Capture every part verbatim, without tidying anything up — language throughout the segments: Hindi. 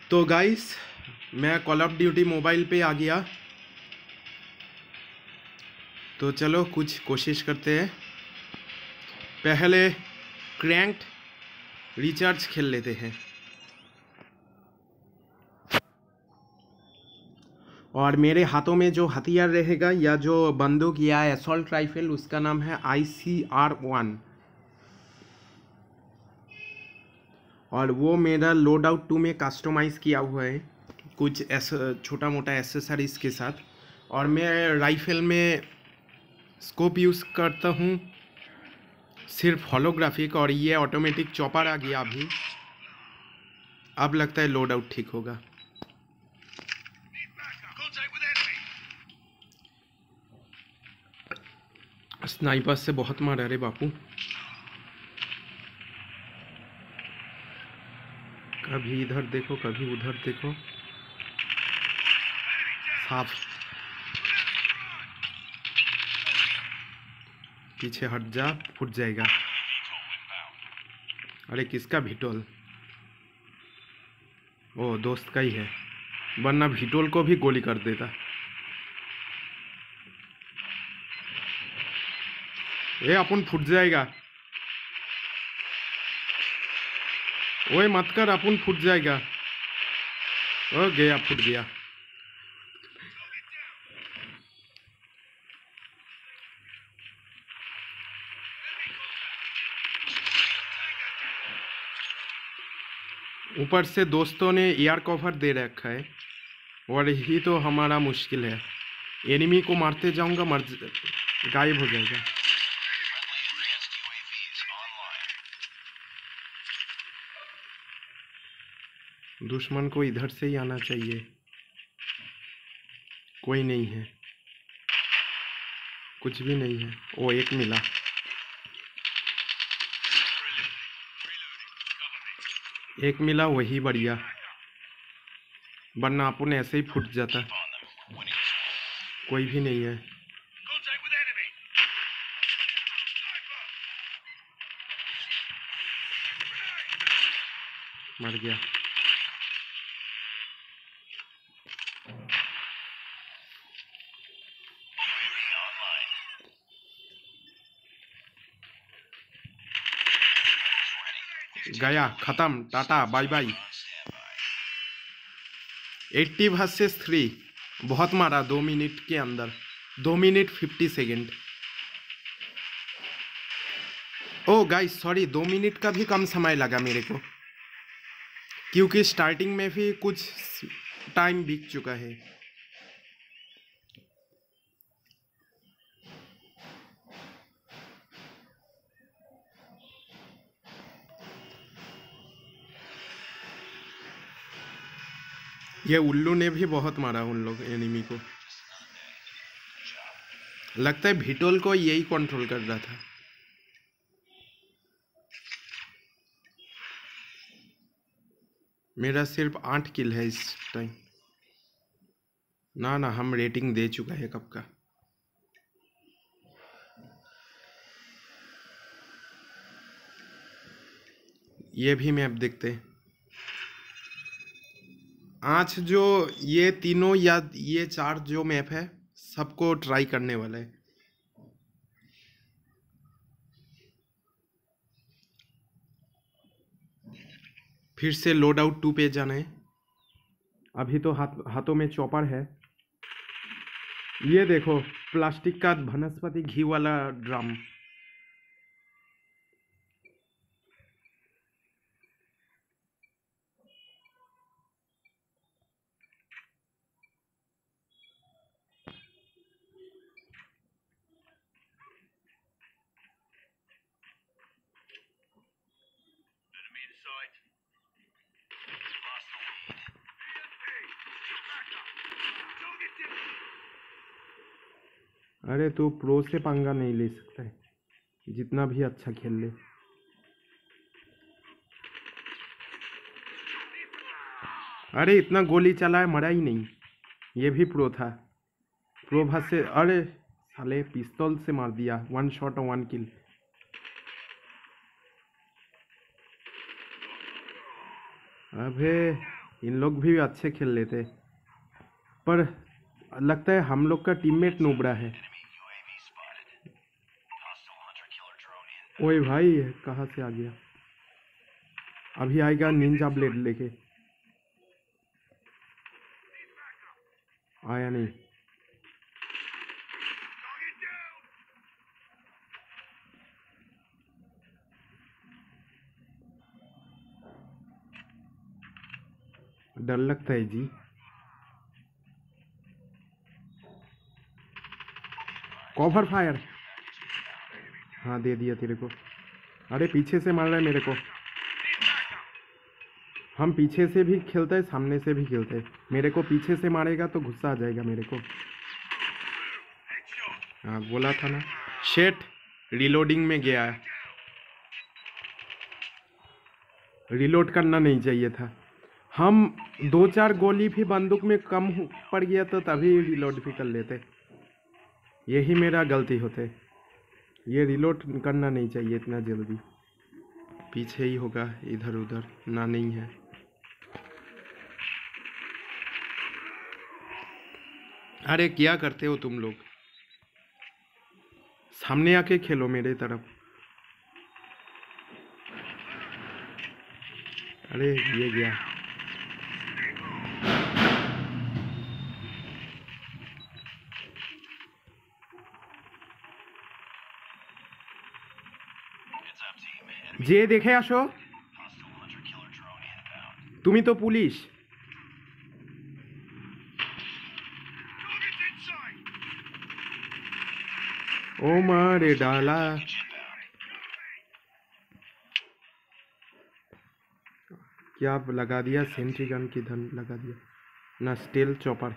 तो गाइस, मैं कॉल ऑफ ड्यूटी मोबाइल पे आ गया। तो चलो कुछ कोशिश करते हैं। पहले क्रैंक्ड रिचार्ज खेल लेते हैं। और मेरे हाथों में जो हथियार रहेगा या जो बंदूक या असॉल्ट राइफल, उसका नाम है आई सी आर वन। और वो मेरा लोड आउट टू में कस्टमाइज़ किया हुआ है, कुछ ऐसा छोटा मोटा एसेसरीज के साथ। और मैं राइफल में स्कोप यूज़ करता हूँ सिर्फ होलोग्राफिक। और ये ऑटोमेटिक चॉपर आ गया अभी। अब लगता है लोड आउट ठीक होगा। स्नाइपर से बहुत मारा रे बापू। कभी इधर देखो कभी उधर देखो। साफ। पीछे हट जा, फूट जाएगा। अरे किसका भिटोल? ओ, दोस्त का ही है, वरना भिटोल को भी गोली कर देता। ए अपन फूट जाएगा। ओए मत कर, अपन फूट जाएगा। ओ गया, फूट गया। ऊपर से दोस्तों ने एयर कवर दे रखा है, और ही तो हमारा मुश्किल है। एनिमी को मारते जाऊंगा, मर गायब हो जाएगा। दुश्मन को इधर से ही आना चाहिए। कोई नहीं है, कुछ भी नहीं है। ओ, एक मिला। एक मिला, वही बढ़िया, वरना अपन ऐसे ही फूट जाता। कोई भी नहीं है। मर गया। गया, खत्म, tata bye bye. Eighty versus three. बहुत मारा दो मिनट के अंदर। दो मिनट fifty second. Oh guys sorry, दो मिनट का भी कम समय लगा मेरे को, क्योंकि स्टार्टिंग में भी कुछ टाइम बीत चुका है। ये उल्लू ने भी बहुत मारा उन लोग एनिमी को। लगता है भिटोल को यही कंट्रोल कर रहा था। मेरा सिर्फ आठ किल है इस टाइम। ना ना, हम रेटिंग दे चुका है कब का। ये भी मैप देखते हैं। आज जो ये तीनों या ये चार जो मैप है, सबको ट्राई करने वाला है। फिर से लोड आउट टू पे जाना है। अभी तो हाथ हाथों में चॉपर है। ये देखो, प्लास्टिक का वनस्पति घी वाला ड्रम। अरे तू प्रो से पंगा नहीं ले सकता है, जितना भी अच्छा खेल ले। अरे इतना गोली चलाया, मरा ही नहीं। ये भी प्रो था। प्रो भाग से, अरे साले पिस्तौल से मार दिया। वन शॉट और वन किल। अबे इन लोग भी अच्छे खेल लेते, पर लगता है हम लोग का टीममेट नुबड़ा है। ओए भाई कहाँ से आ गया? अभी आएगा निंजा ब्लेड लेके। आया नहीं। डर लगता है जी। Cover fire. हाँ दे दिया तेरे को। अरे पीछे से मार रहा है मेरे को। हम पीछे से भी खेलते हैं, सामने से भी खेलते हैं। मेरे को पीछे से मारेगा तो गुस्सा आ जाएगा मेरे को। हाँ बोला था ना। शेट रिलोडिंग में गया है। रिलोड करना नहीं चाहिए था। हम दो चार गोली भी बंदूक में कम पड़ गया तो तभी रिलोड भी कर लेते। यही मेरा गलती होते। ये रिलोड करना नहीं चाहिए इतना जल्दी। पीछे ही होगा, इधर उधर ना नहीं है। अरे क्या करते हो तुम लोग? सामने आके खेलो मेरे तरफ। अरे ये गया। जे देखे आसो, तुमी तो पुलिस। ओ मारे डाला। क्या लगा दिया? सेंट्री गन की धन लगा दिया ना, स्टील चॉपर।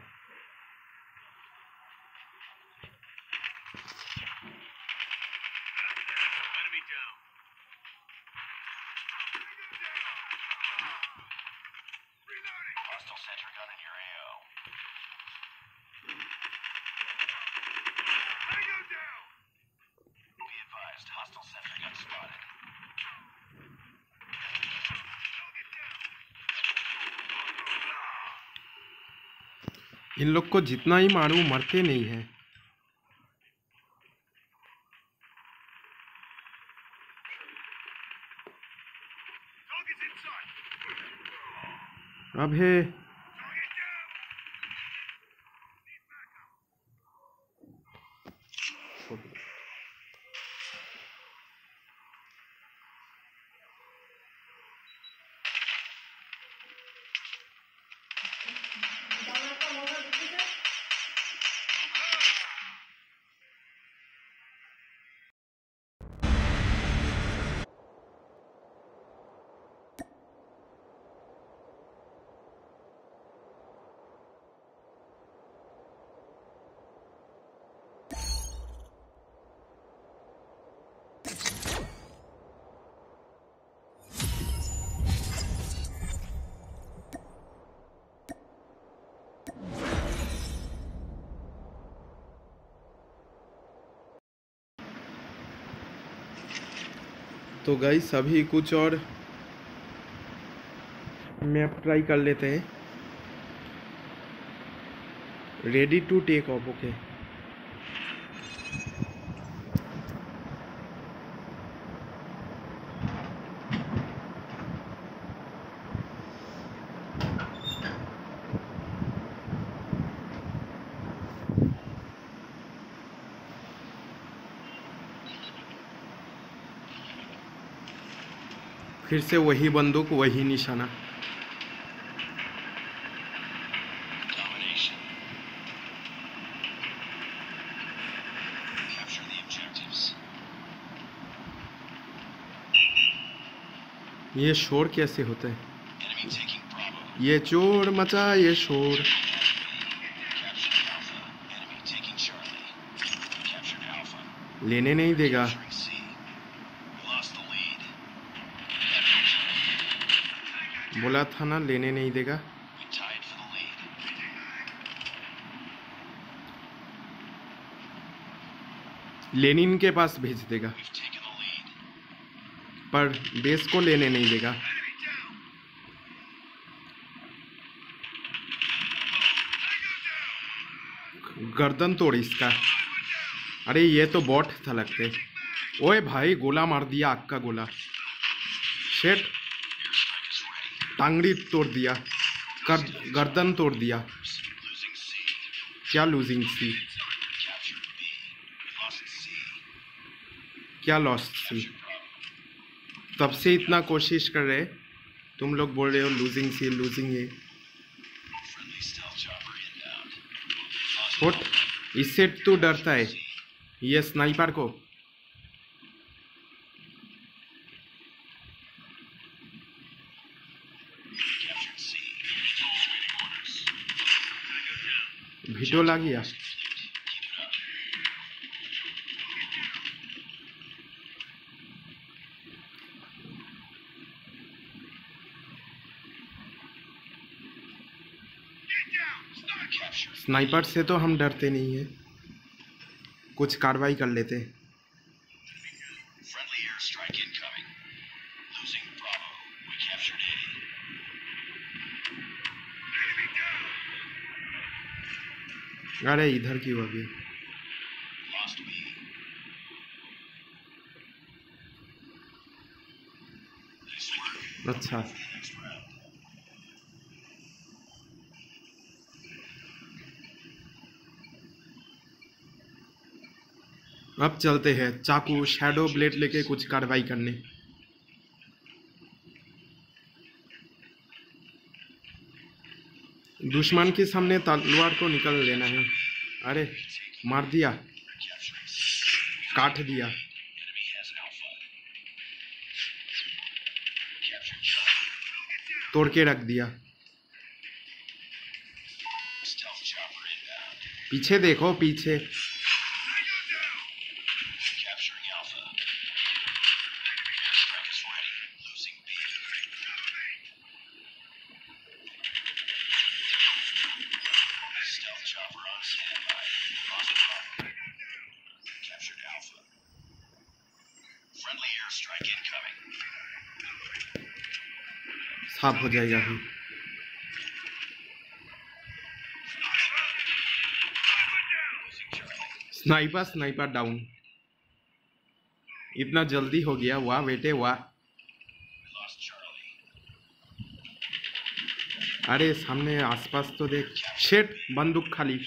इन लोग को जितना ही मारूं मरते नहीं है। अब है तो गाइस अभी कुछ और मैप ट्राई कर लेते हैं। Ready to take off. Okay फिर से वही बंदूक, वही निशाना। ये शोर कैसे होता है? ये चोर मचा ये शोर। लेने नहीं देगा। बोला था ना लेने नहीं देगा। लेनिन के पास भेज देगा, पर बेस को लेने नहीं देगा। गर्दन तोड़ इसका। अरे ये तो बॉट था लगते। ओए भाई गोला मार दिया, आग का गोला। शेट, टांगड़ी तोड़ दिया, कर गर्दन तोड़ दिया। क्या लूजिंग सी, क्या लॉस्ट सी? तब से इतना कोशिश कर रहे, तुम लोग बोल रहे हो लूजिंग सी लूजिंग है। होट, इससे तू डरता है ये स्नाइपर को? वीडियो ला गया। स्नाइपर से तो हम डरते नहीं है, कुछ कार्रवाई कर लेते। अरे इधर क्यों आ गया? अच्छा, अब चलते हैं चाकू शैडो ब्लेड लेके कुछ कार्रवाई करने। दुश्मन के सामने तलवार को निकल लेना है। अरे मार दिया, काट दिया। तोड़ के रख दिया। पीछे देखो, पीछे। साफ हो जाएगा अभी। Sniper sniper down. इतना जल्दी हो गया, वाह बेटे वाह। अरे सामने आसपास तो देख। शेट, बंदूक खाली।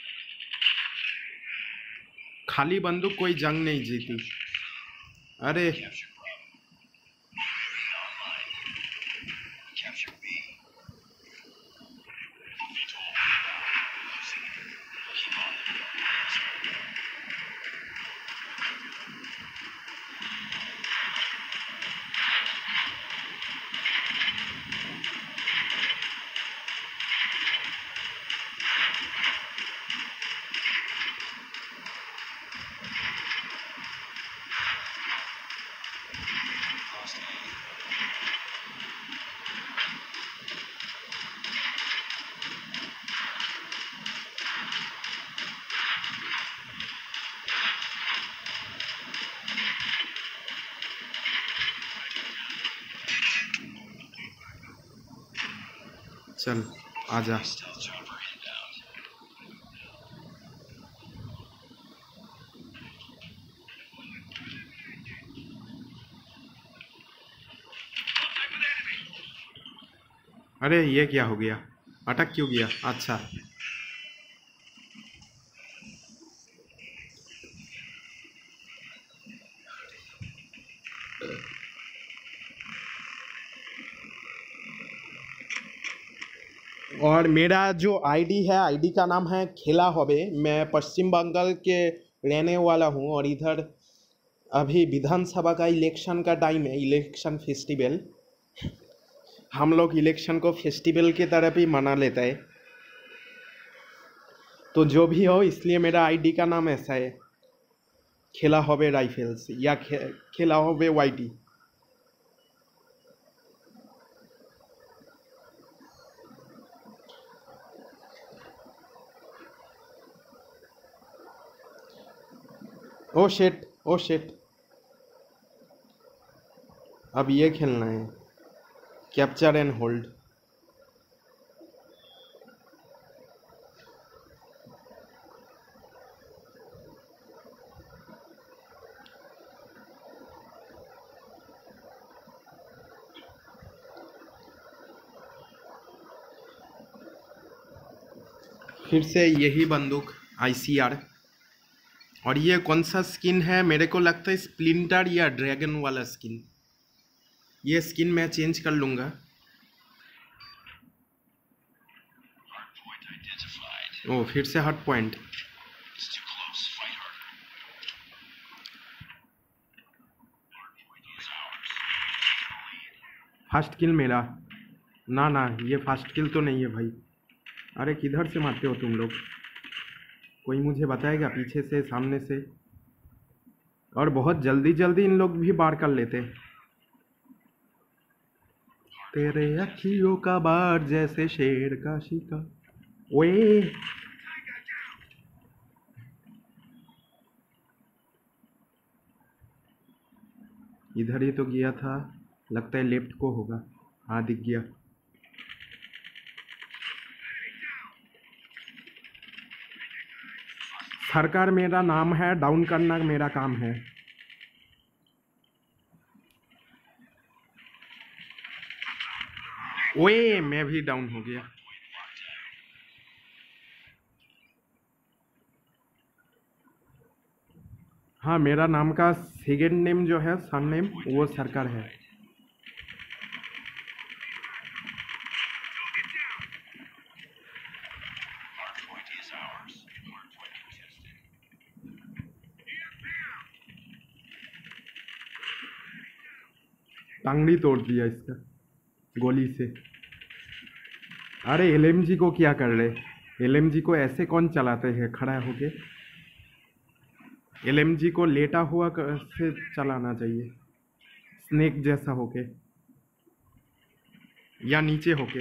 खाली बंदूक कोई जंग नहीं जीती। अरे चल आजा। अरे ये क्या हो गया? अटक क्यों गया? अच्छा, और मेरा जो आईडी है, आईडी का नाम है खेला होबे। मैं पश्चिम बंगाल के रहने वाला हूँ और इधर अभी विधानसभा का इलेक्शन का टाइम है, इलेक्शन फेस्टिवल। हम लोग इलेक्शन को फेस्टिवल की तरह भी मना लेता है। तो जो भी हो, इसलिए मेरा आईडी का नाम ऐसा है, खेला होबे राइफल्स या खे, खेला होबे वाईटी। ओ शेट, ओ शेट। अब ये खेलना है, कैप्चर एंड होल्ड। फिर से यही बंदूक आई सी आर। और ये कौन सा स्किन है? मेरे को लगता है स्प्लिंटर या ड्रैगन वाला स्किन। ये स्किन मैं चेंज कर लूँगा। ओ, फिर से हार्ड पॉइंट। फर्स्ट किल मेरा। ना ना, ये फर्स्ट किल तो नहीं है भाई। अरे किधर से मारते हो तुम लोग? कोई मुझे बताएगा? पीछे से, सामने से? और बहुत जल्दी जल्दी इन लोग भी बार कर लेते। तेरे अखियों का बार जैसे शेर का शिकार। ओए, इधर ही तो गया था। लगता है लेफ्ट को होगा। हाँ, दिख गया। सरकार मेरा नाम है, डाउन करना मेरा काम है। ओए, मैं भी डाउन हो गया। हाँ, मेरा नाम का सेकेंड नेम जो है, सन नेम, वो सरकार है। टांगड़ी तोड़ दिया इसका गोली से। अरे एल एम जी को क्या कर रहे? एल एम जी को ऐसे कौन चलाते हैं खड़ा होके? एल एम जी को लेटा हुआ से चलाना चाहिए, स्नेक जैसा होके या नीचे होके।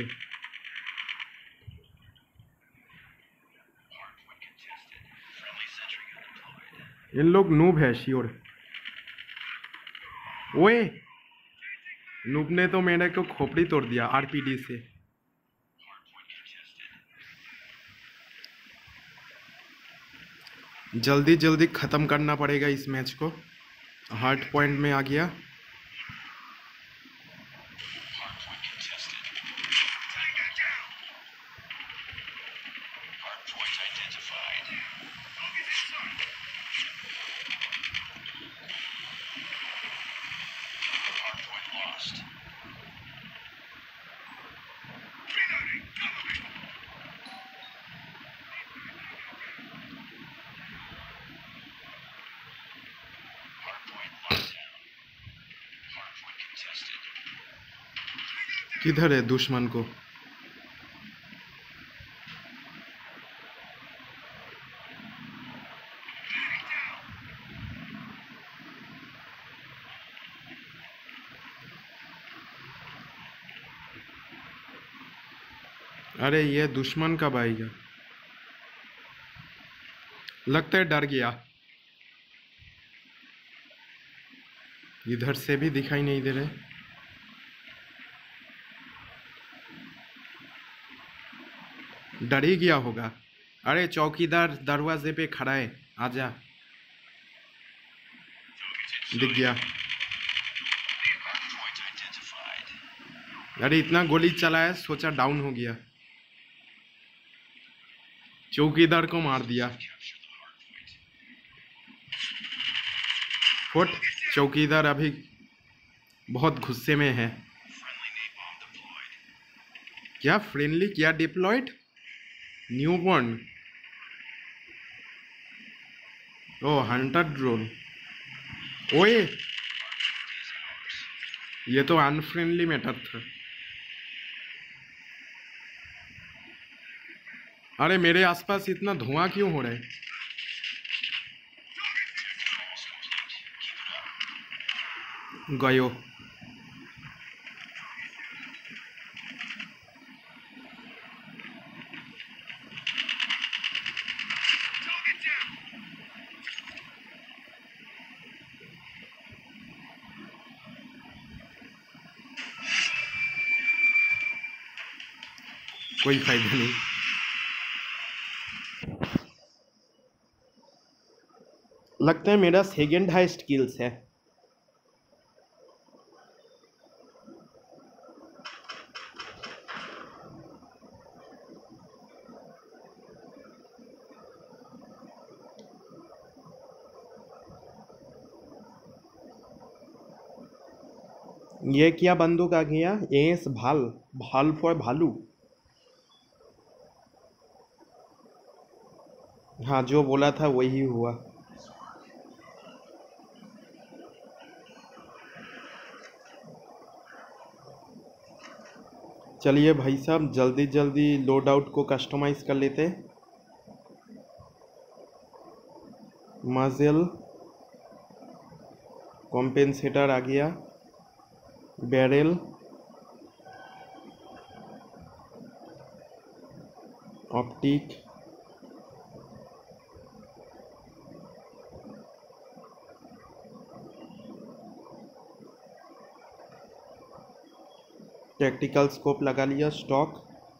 इन लोग नूब है श्योर। ओए, नूब ने तो मेरे को खोपड़ी तोड़ दिया आर पी डी से। जल्दी जल्दी ख़त्म करना पड़ेगा इस मैच को। हार्ड पॉइंट में आ गया। किधर है दुश्मन को? अरे ये दुश्मन कब आएगा? लगता है डर गया। इधर से भी दिखाई नहीं दे रहे। डर ही गया होगा। अरे चौकीदार दरवाजे पे खड़ा है, आजा। दिख गया। अरे इतना गोली चलाया, सोचा डाउन हो गया। चौकीदार को मार दिया। फुट। चौकीदार अभी बहुत गुस्से में है। क्या फ्रेंडली? क्या deployed? Newborn. Oh, hunter drone. ओए, ये तो अनफ्रेंडली मैटर था। अरे मेरे आसपास इतना धुआं क्यों हो रहा है? गयो। कोई फायदा नहीं। लगता है मेरा सेकंड हाईएस्ट किल्स है। ये क्या बंदूक आ गया? एस भाल, भाल फॉर भालू। हाँ, जो बोला था वही हुआ। चलिए भाई साहब, जल्दी जल्दी लोड आउट को कस्टमाइज कर लेते। मजल कॉम्पेंसेटर आ गया, बैरल, ऑप्टिक, टैक्टिकल स्कोप लगा लिया, स्टॉक,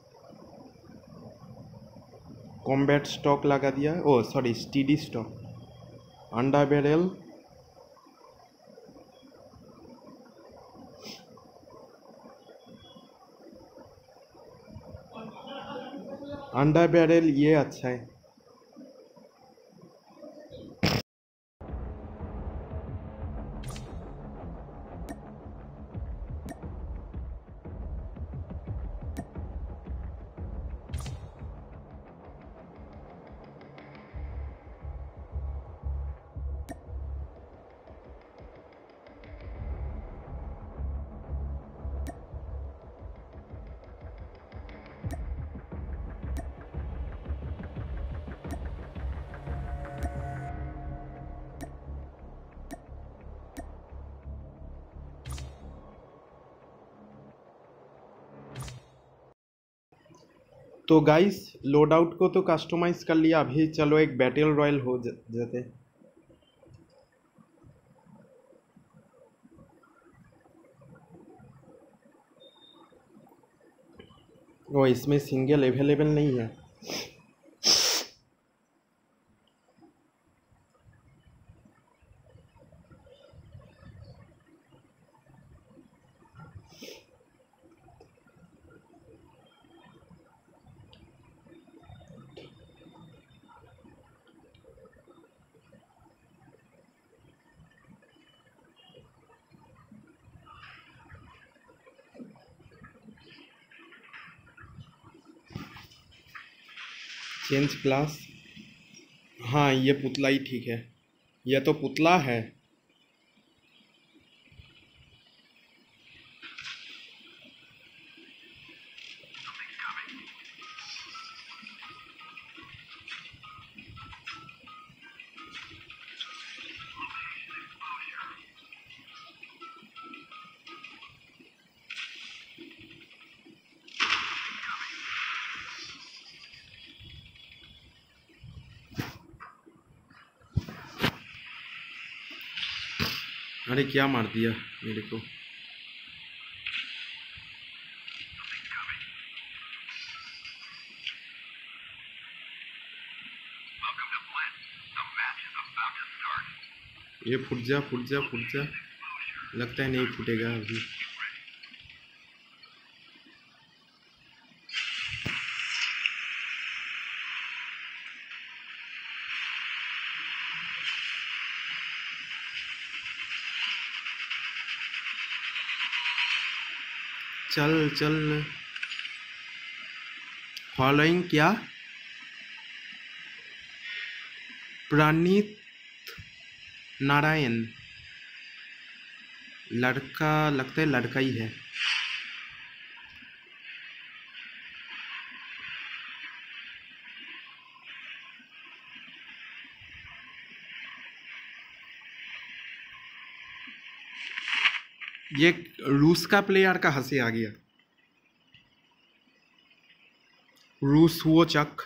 कॉम्बैट स्टॉक लगा दिया, oh sorry steady stock, under barrel, under barrel ये अच्छा है। तो गाइस, लोड आउट को तो कस्टमाइज कर लिया, अभी चलो एक बैटल रॉयल हो जाते। वो इसमें सिंगल अवेलेबल नहीं है। चेंज क्लास, हाँ ये पुतला ही ठीक है, यह तो पुतला है। अरे क्या मार दिया मेरे को। ये फूट जा फूट जा फूट जा, लगता है नहीं फूटेगा अभी। चल चल, फॉलोइंग क्या? प्रणीत नारायण, लड़का लगता है, लड़का ही है। ये रूस का प्लेयर कहाँ से आ गया? रूस वो चक।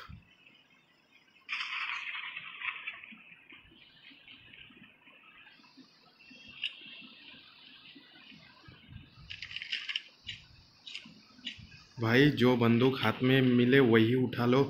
भाई जो बंदूक हाथ में मिले वही उठा लो।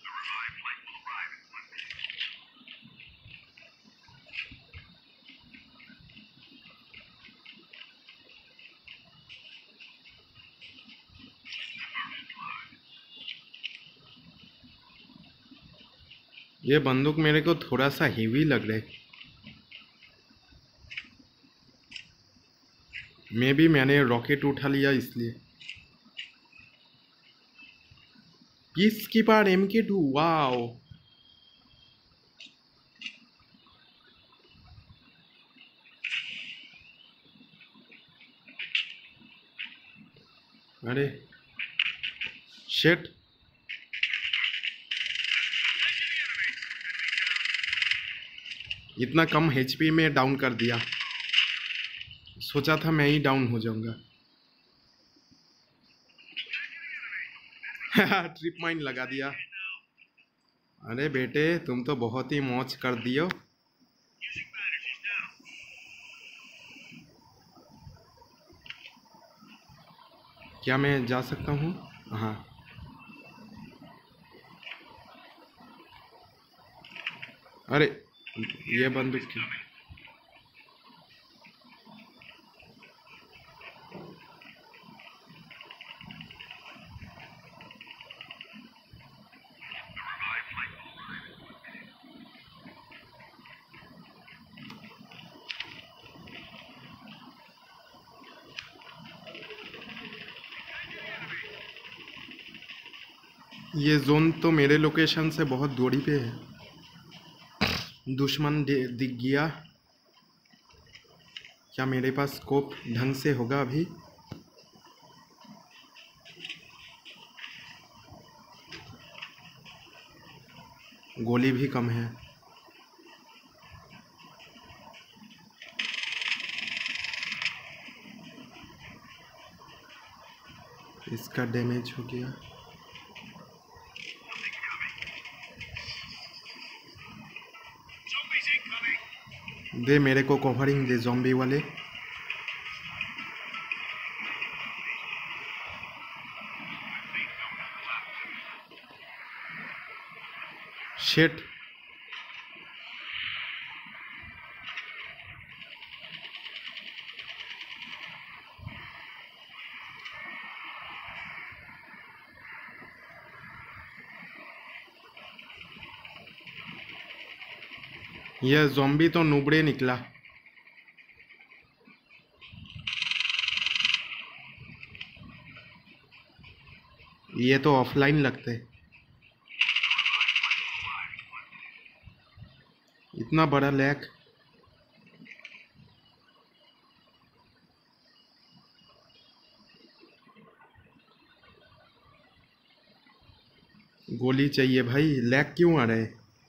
ये बंदूक मेरे को थोड़ा सा हेवी लग रहा है। मे भी मैंने रॉकेट उठा लिया इसलिए। Peacekeeper M K two, wow. अरे शिट, इतना कम एचपी में डाउन कर दिया। सोचा था मैं ही डाउन हो जाऊंगा। ट्रिप माइन लगा दिया। अरे बेटे तुम तो बहुत ही मौज कर दियो। क्या मैं जा सकता हूँ? हाँ। अरे ये बंदूक की। ये जोन तो मेरे लोकेशन से बहुत दूरी पे है। दुश्मन दिख गया। क्या मेरे पास स्कोप ढंग से होगा अभी? गोली भी कम है। इसका डैमेज हो गया। दे मेरे को कवरिंग दे ज़ॉम्बी वाले। शिट, यह ज़ॉम्बी तो नुबड़े निकला। ये तो ऑफलाइन लगते। इतना बड़ा लैग। गोली चाहिए भाई, लैग क्यों आ रहे?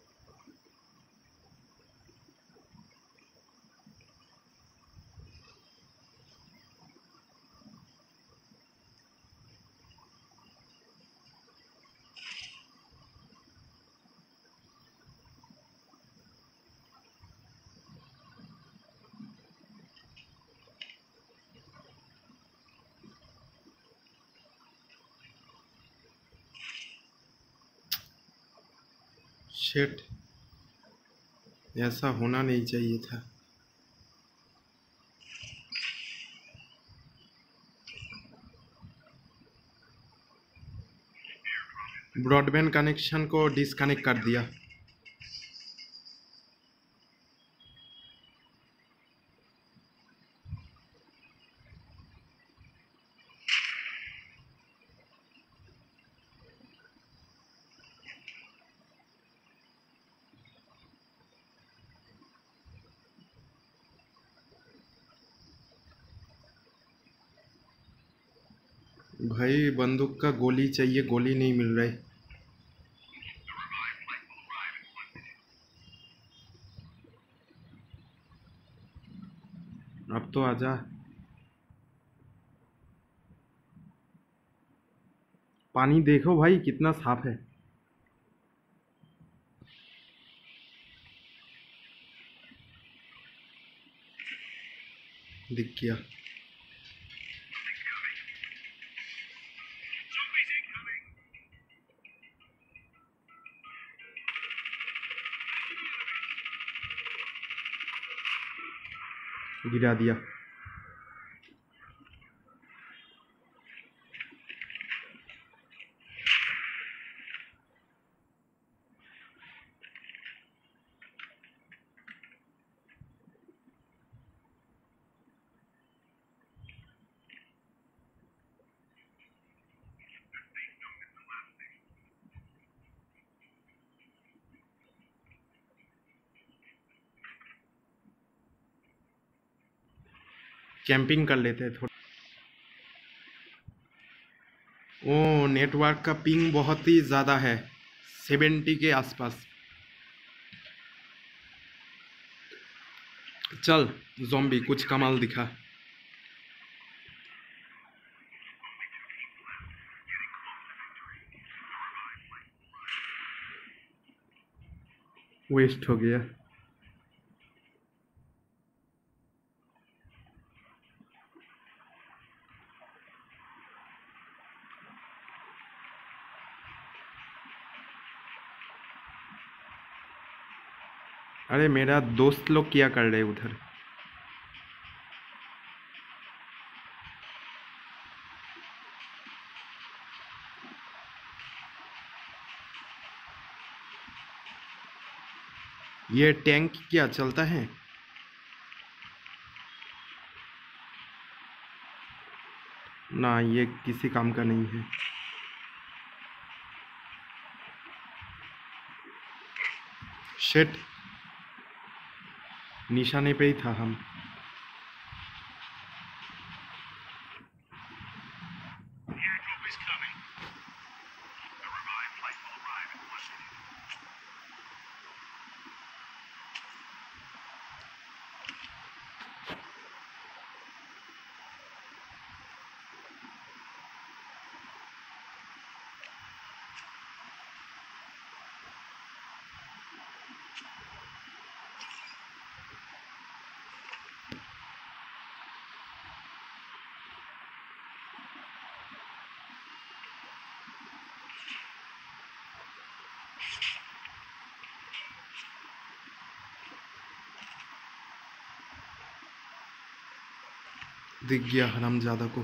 शिट, ऐसा होना नहीं चाहिए था। ब्रॉडबैंड कनेक्शन को डिस्कनेक्ट कर दिया। भाई बंदूक का गोली चाहिए, गोली नहीं मिल रही। अब तो आजा। पानी देखो भाई कितना साफ है। दिख गया। गिरा दिया। कैंपिंग कर लेते हैं थोड़ा। ओ नेटवर्क का पिंग बहुत ही ज़्यादा है, सेवेंटी के आसपास। चल ज़ॉम्बी कुछ कमाल दिखा। वेस्ट हो गया। अरे मेरा दोस्त लोग क्या कर रहे उधर? ये टैंक क्या चलता है? ना ये किसी काम का नहीं है। शिट, निशाने पे ही था हम। दिख गया हरामजादा को।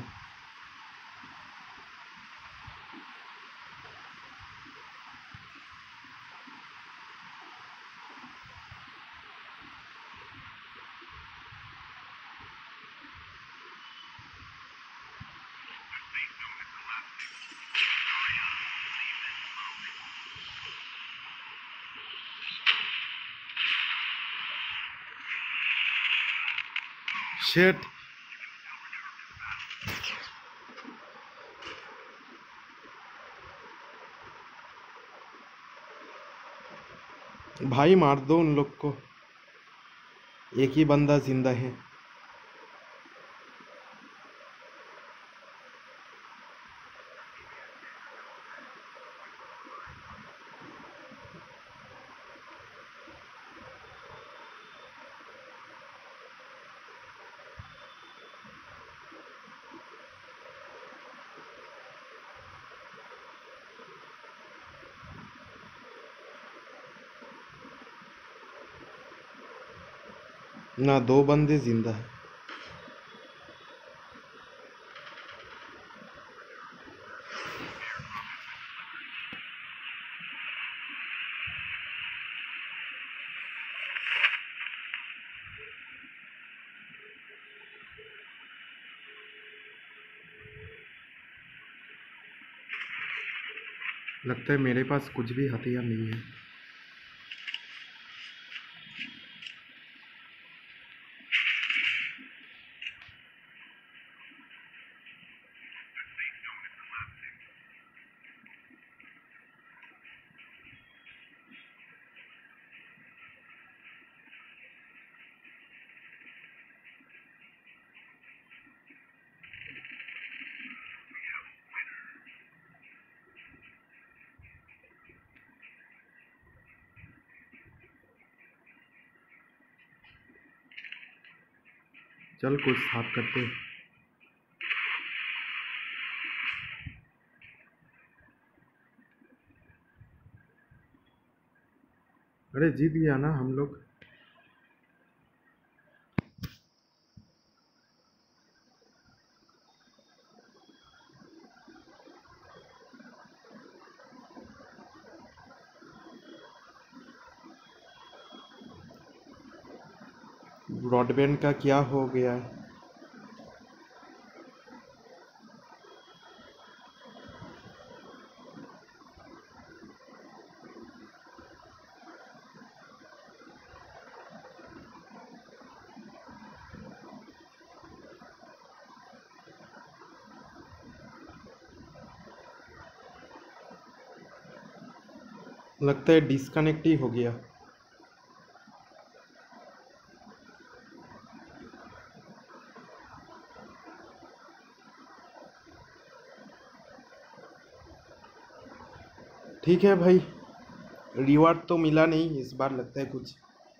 शिट, भाई मार दो उन लोग को, एक ही बंदा जिंदा है। ना दो बंदे जिंदा है। लगता है मेरे पास कुछ भी हथियार नहीं है। चल कुछ साफ करते हैं। अरे जीत गया ना हम लोग। ब्रॉडबैंड का क्या हो गया है? लगता है डिस्कनेक्ट ही हो गया। ठीक है भाई, रिवार्ड तो मिला नहीं इस बार, लगता है कुछ।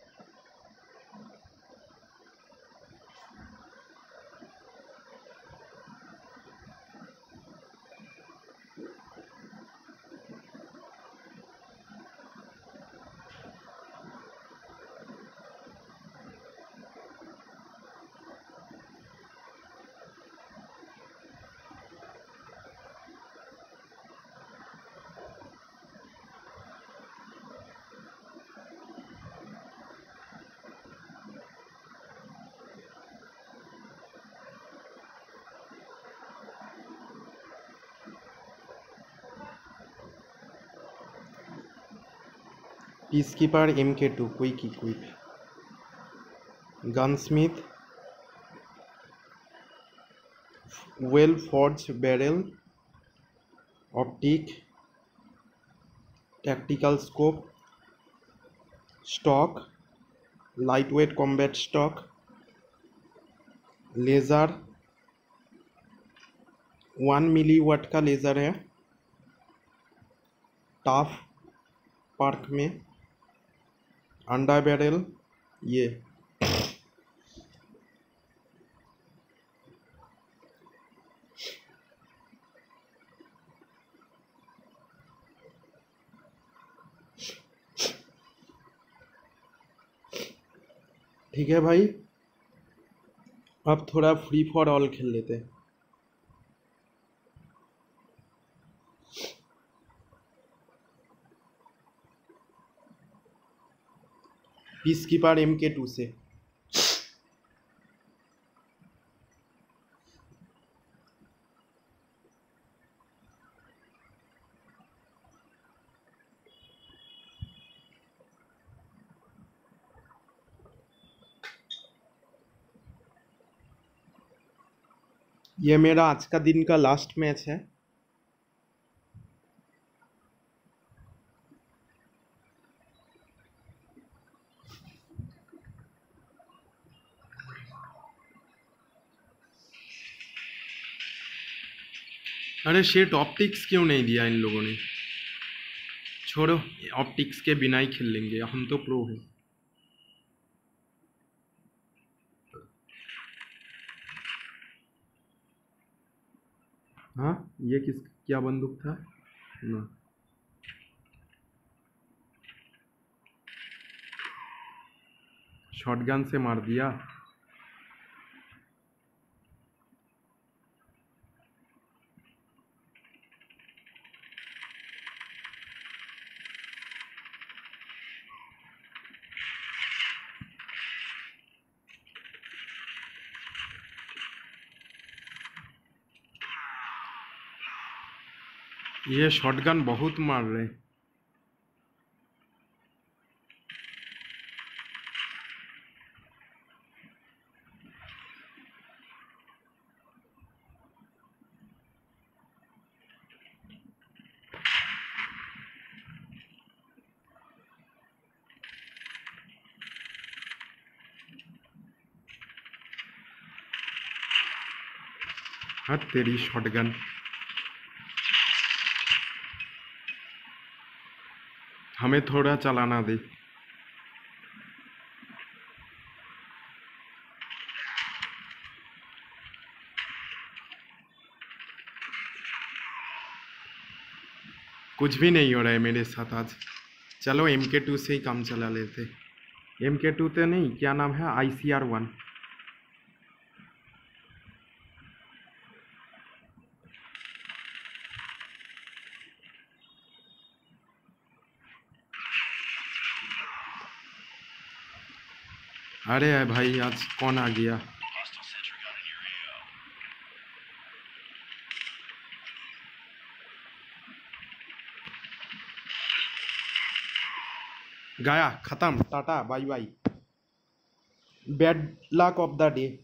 Peacekeeper M K two quick equip, gunsmith, well forge barrel, optic, tactical scope, stock, lightweight combat stock, laser, one milliwatt का लेज़र है, टाफ पार्क में, अंडा बैरल, ये ठीक है भाई, अब थोड़ा फ्री फॉर ऑल खेल लेते हैं। पीसकीपर एम के टू से। ये मेरा आज का दिन का लास्ट मैच है। अरे शेट, ऑप्टिक्स क्यों नहीं दिया इन लोगों ने? छोड़ो, ऑप्टिक्स के बिना ही खेल लेंगे, हम तो प्रो हैं। हाँ, ये किस क्या बंदूक था ना? शॉटगन से मार दिया। ये शॉटगन बहुत मार रहे। हाँ तेरी शॉटगन। हमें थोड़ा चलाना दे। कुछ भी नहीं हो रहा है मेरे साथ आज। चलो एम के टू से ही काम चला लेते। एम के टू तो नहीं, क्या नाम है, आई सी आर वन। अरे भाई, आज कौन आ गया? गया, खत्म, tata bye bye. Bad luck of the day.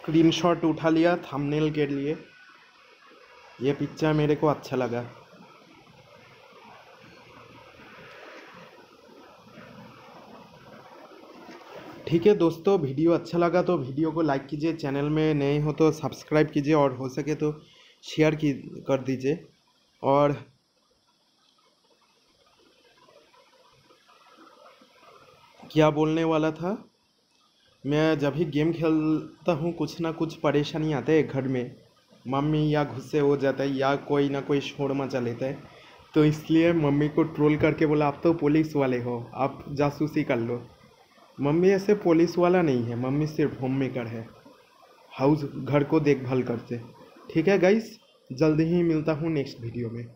Screenshot उठा लिया थंबनेल के लिए। ये पिक्चर मेरे को अच्छा लगा। ठीक है दोस्तों, वीडियो अच्छा लगा तो वीडियो को लाइक कीजिए, चैनल में नए हो तो सब्सक्राइब कीजिए और हो सके तो शेयर की कर दीजिए। और क्या बोलने वाला था, मैं जब भी गेम खेलता हूँ कुछ ना कुछ परेशानी आते हैं घर में, मम्मी या गुस्से हो जाता है या कोई ना कोई शोर मचा लेता है, तो इसलिए मम्मी को ट्रोल करके बोला आप तो पुलिस वाले हो, आप जासूसी कर लो। मम्मी ऐसे पुलिस वाला नहीं है, मम्मी सिर्फ होम मेकर है, हाउस घर को देखभाल करते। ठीक है गाइस, जल्दी ही मिलता हूँ नेक्स्ट वीडियो में।